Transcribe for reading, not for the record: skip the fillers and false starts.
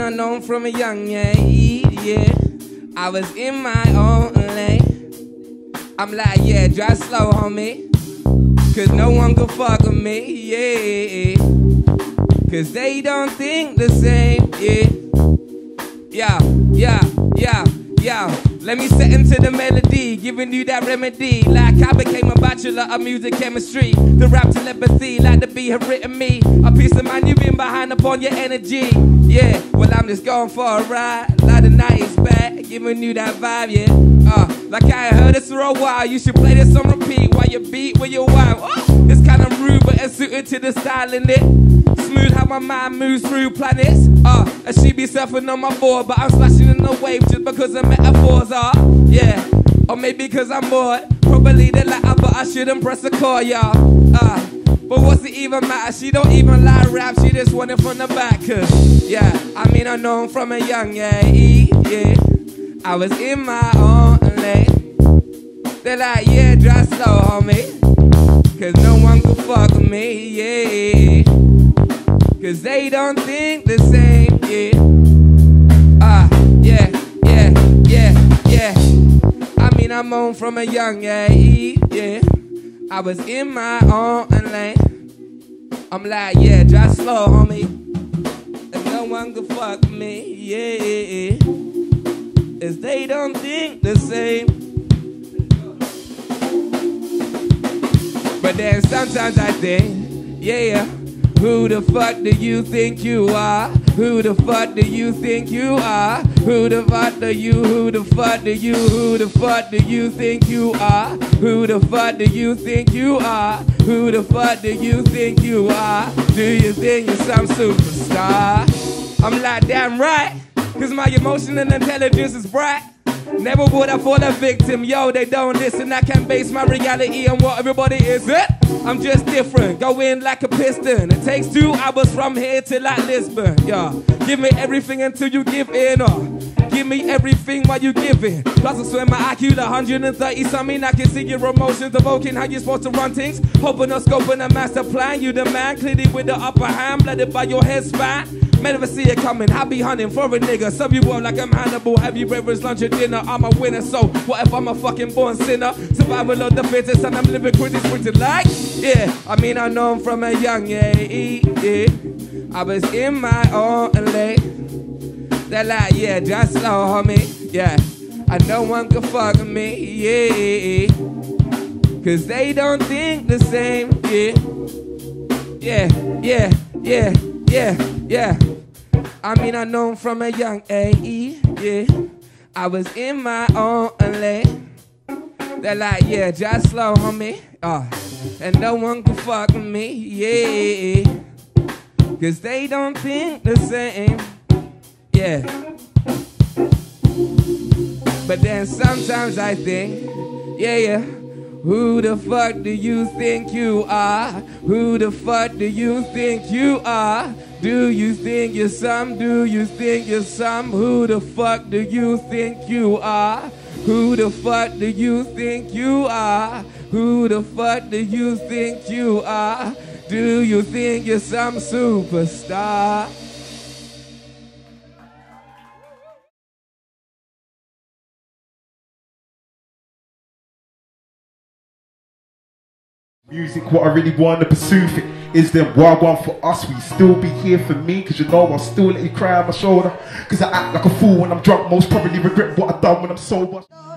I know from a young age, yeah. I was in my own lane. I'm like, yeah, drive slow, homie. Cause no one could fuck with me, yeah. Cause they don't think the same, yeah. Yeah. Let me set into the melody, giving you that remedy. Like I became a bachelor of music chemistry. The rap telepathy, like the beat have written me. A piece of man you've been behind upon your energy. Yeah, well I'm just going for a ride. Like the night is back, giving you that vibe, yeah. Like I ain't heard this for a while. You should play this on repeat while you beat with your wife. Oh, it's kind of rude, but it's suited to the style in it. Smooth how my mind moves through planets. And she be surfing on my board, but I'm splashing in the wave just because the metaphors are. Yeah, or maybe because I'm bored. Probably the latter, but I shouldn't press a call, y'all. But what's it even matter? She don't even like rap, she just want it from the back. Cause, yeah, I mean I know him from a young age, yeah. I was in my own lane. They're like, yeah, drive slow, homie. Cause no one could fuck with me, yeah. Cause they don't think the same, yeah. I mean I'm on from a young age, yeah. I was in my own lane. I'm like, yeah, drive slow, homie. And no one could fuck with me, yeah. Cause they don't think the same. But then sometimes I think, yeah, who the fuck do you think you are? Who the fuck do you think you are? Who the fuck do you, who the fuck do you, who the fuck do you think you are? Who the fuck do you think you are? Who the fuck do you think you are? Do you think you're some superstar? I'm like, damn right, cause my emotional intelligence is bright. Never would I fall a victim, yo, they don't listen. I can't base my reality on what everybody is. I'm just different, go in like a piston. It takes 2 hours from here to like Lisbon, yeah. Give me everything until you give in, give me everything while you give in. Plus I swear my IQ to 130 something. I can see your emotions evoking how you're supposed to run things. Hoping or scoping a master plan. You the man, clearly with the upper hand, blooded by your head span. May never see it coming, I be hunting for a nigga. Sub you up like I'm Hannibal, have you breakfast, lunch and dinner. I'm a winner, so what if I'm a fucking born sinner? Survival of the fittest and I'm living pretty sprinted like, yeah. I mean I know him from a young age, yeah. I was in my own lane. They're like, yeah, just slow, homie, yeah. I no one can fuck with me, yeah. Cause they don't think the same, yeah. I mean I know him from a young age, yeah. I was in my own lane. They're like, yeah, just slow, homie, and no one can fuck with me, yeah. Cause they don't think the same, yeah. But then sometimes I think, yeah. Who the fuck do you think you are? Who the fuck do you think you are? Do you think you're some? Do you think you're some? Who the fuck do you think you are? Who the fuck do you think you are? Who the fuck do you think you are? Do you think you're some superstar? Music, what I really want to pursue for is them wagwan for us. We still be here for me, cause you know I'll still let you cry on my shoulder. Cause I act like a fool when I'm drunk, most probably regret what I done when I'm sober.